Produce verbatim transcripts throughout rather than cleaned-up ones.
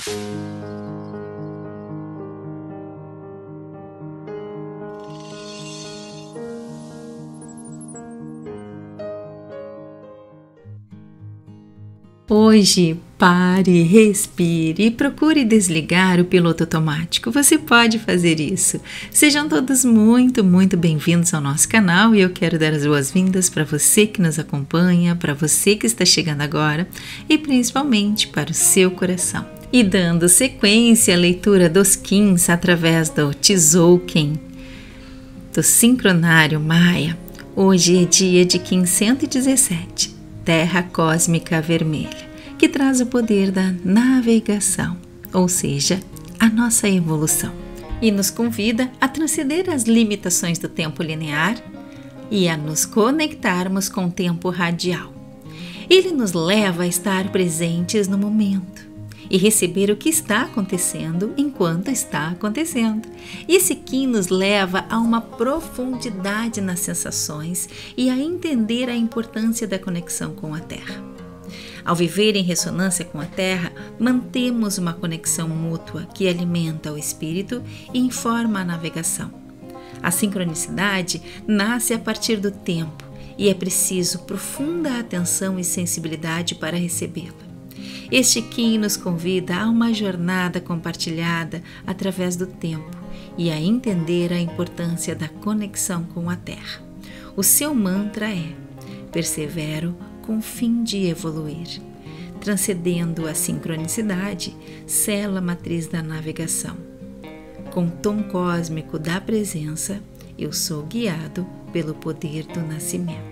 Hoje, pare, respire e procure desligar o piloto automático. Você pode fazer isso. Sejam todos muito, muito bem-vindos ao nosso canal e eu quero dar as boas-vindas para você que nos acompanha, para você que está chegando agora e principalmente para o seu coração. E dando sequência à leitura dos Kins através do Tzolk'in, do Sincronário Maia, hoje é dia de Kin cento e dezessete. Terra Cósmica Vermelha, que traz o poder da navegação, ou seja, a nossa evolução, e nos convida a transcender as limitações do tempo linear e a nos conectarmos com o tempo radial. Ele nos leva a estar presentes no momento e receber o que está acontecendo enquanto está acontecendo. Esse Kin nos leva a uma profundidade nas sensações e a entender a importância da conexão com a Terra. Ao viver em ressonância com a Terra, mantemos uma conexão mútua que alimenta o espírito e informa a navegação. A sincronicidade nasce a partir do tempo e é preciso profunda atenção e sensibilidade para recebê-la. Este Kin nos convida a uma jornada compartilhada através do tempo e a entender a importância da conexão com a Terra. O seu mantra é: persevero com o fim de evoluir. Transcendendo a sincronicidade, sela a matriz da navegação. Com o tom cósmico da presença, eu sou guiado pelo poder do nascimento.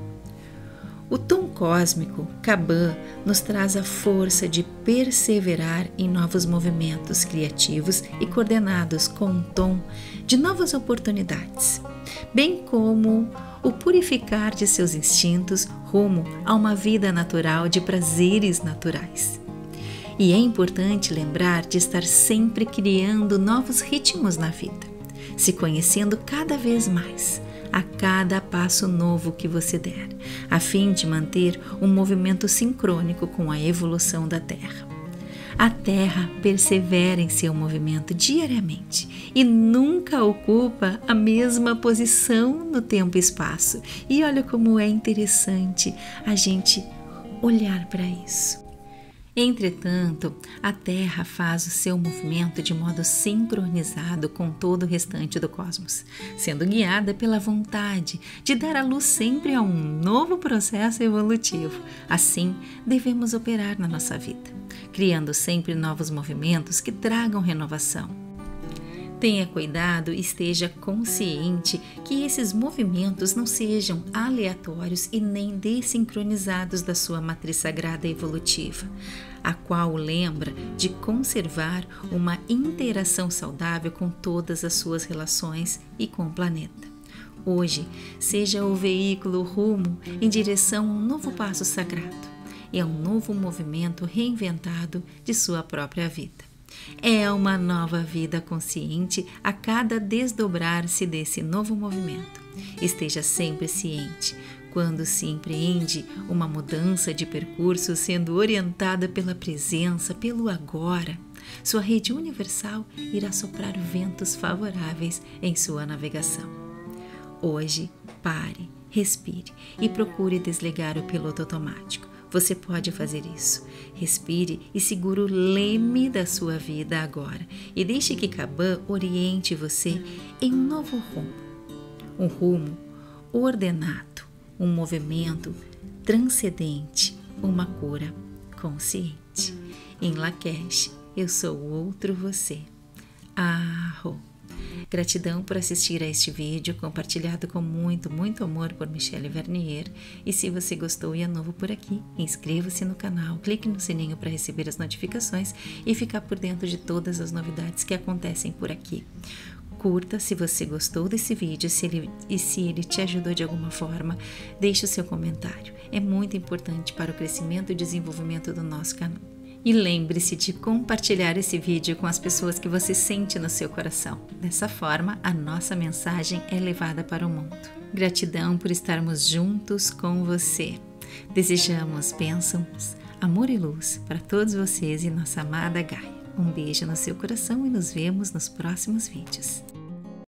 O tom cósmico, Kaban, nos traz a força de perseverar em novos movimentos criativos e coordenados com um tom de novas oportunidades, bem como o purificar de seus instintos rumo a uma vida natural de prazeres naturais. E é importante lembrar de estar sempre criando novos ritmos na vida, se conhecendo cada vez mais, a cada passo novo que você der, a fim de manter um movimento sincrônico com a evolução da Terra. A Terra persevera em seu movimento diariamente e nunca ocupa a mesma posição no tempo e espaço. E olha como é interessante a gente olhar para isso. Entretanto, a Terra faz o seu movimento de modo sincronizado com todo o restante do cosmos, sendo guiada pela vontade de dar à luz sempre a um novo processo evolutivo. Assim, devemos operar na nossa vida, criando sempre novos movimentos que tragam renovação. Tenha cuidado e esteja consciente que esses movimentos não sejam aleatórios e nem desincronizados da sua matriz sagrada evolutiva, a qual o lembra de conservar uma interação saudável com todas as suas relações e com o planeta. Hoje, seja o veículo rumo em direção a um novo passo sagrado e a um novo movimento reinventado de sua própria vida. É uma nova vida consciente a cada desdobrar-se desse novo movimento. Esteja sempre ciente quando se empreende uma mudança de percurso sendo orientada pela presença, pelo agora. Sua rede universal irá soprar ventos favoráveis em sua navegação. Hoje, pare, respire e procure desligar o piloto automático. Você pode fazer isso. Respire e segure o leme da sua vida agora e deixe que Kaban oriente você em um novo rumo. Um rumo ordenado, um movimento transcendente, uma cura consciente. Em Lakesh, eu sou o outro você. Arro! Gratidão por assistir a este vídeo compartilhado com muito, muito amor por Michele Vernier. E se você gostou e é novo por aqui, inscreva-se no canal, clique no sininho para receber as notificações e ficar por dentro de todas as novidades que acontecem por aqui. Curta se você gostou desse vídeo se ele, e se ele te ajudou de alguma forma, deixe o seu comentário. É muito importante para o crescimento e desenvolvimento do nosso canal. E lembre-se de compartilhar esse vídeo com as pessoas que você sente no seu coração. Dessa forma, a nossa mensagem é levada para o mundo. Gratidão por estarmos juntos com você. Desejamos bênçãos, amor e luz para todos vocês e nossa amada Gaia. Um beijo no seu coração e nos vemos nos próximos vídeos.